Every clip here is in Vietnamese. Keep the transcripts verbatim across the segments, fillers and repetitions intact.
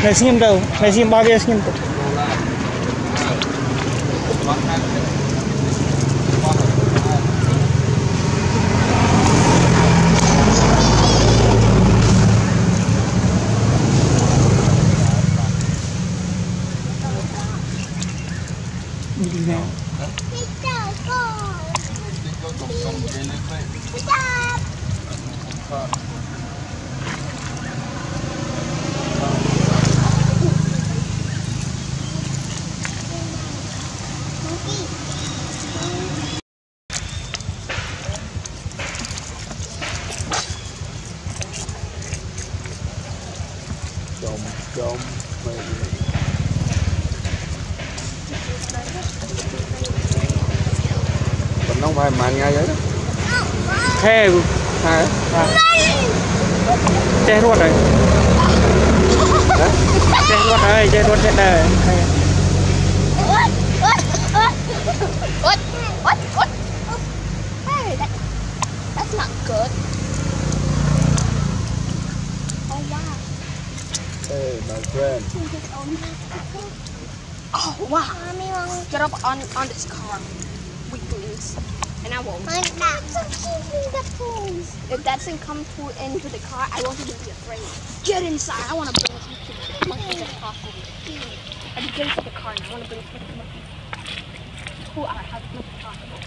Này xem đâu, này xem bao nhiêu xem. Đi nào. Chồng chồng mình không phải mạnh ngay vậy đó. Thế Hai à. Che ruột rồi. Che ruột rồi, che ruột chết đời. What? What? What? What? What? Hey, that, that's not good. Oh wow. Hey, my friend. Oh wow. Get up on on this car, weaklings, and I won't. If that thing comes to into the car, I won't even be afraid. Get inside. I want to bring it to as much as possible. I just get into the car and I want to bring it to much who are as much as possible.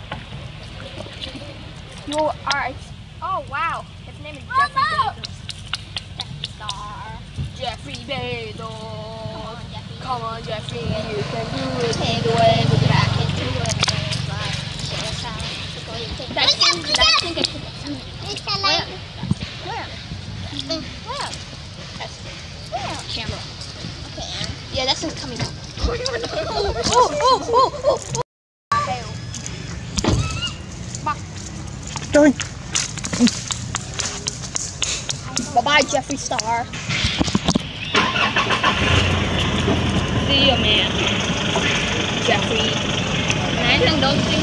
You are. Oh wow. His name is Jeffrey Bezos. Jeffrey Star. Jeffrey Bezos. Come on, Jeffrey. You can do it. Take away the back into it. That thing, that thing is where? Where? Where? Where? Camera. Okay. Yeah, that thing's coming up. Oh, oh, oh, oh, oh. Trời. Bye bye, Jeffree Star. See you, man. Jeffrey. Nãy lần đầu tiên.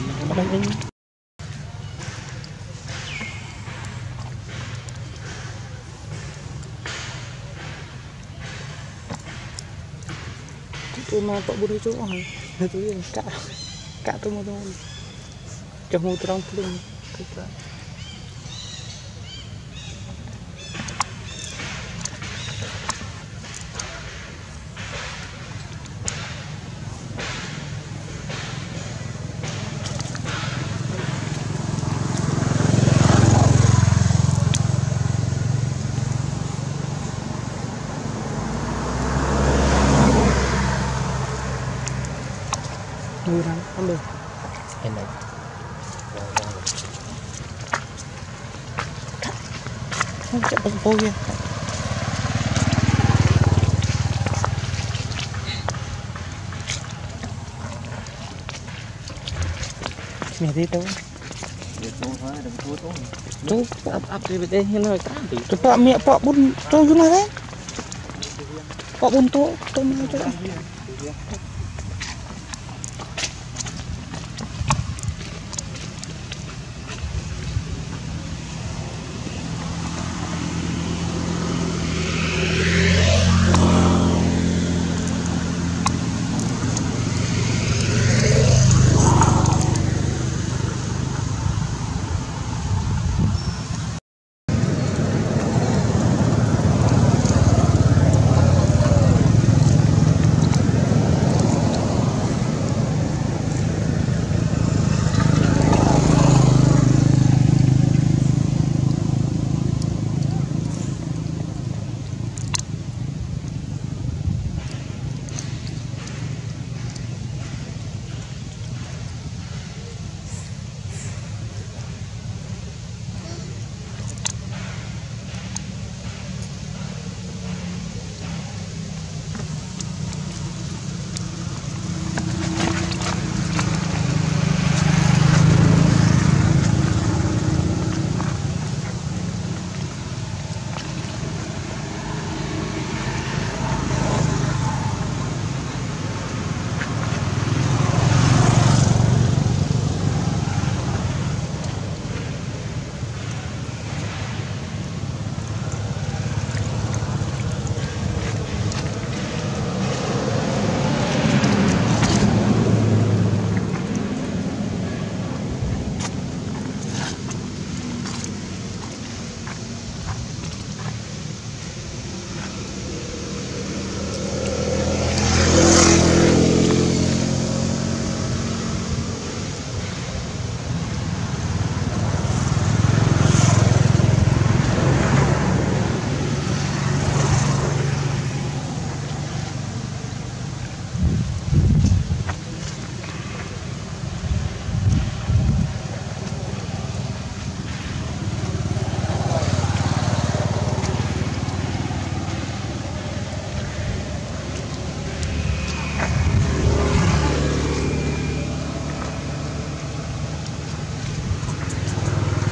ở đây anh tôi mà bỏ bút chỗ hả tôi cả cả tôi một thôi cho hô trong cái đường người đang ăn được em này không chạy bằng tôi kia mẹ đi đâu chú ấp ấp đi về đây hiện rồi chú bọ mẹ bọ bún tôi cứ nói đấy bọ bún tôi tôi nói cho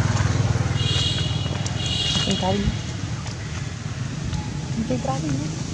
cái cái cái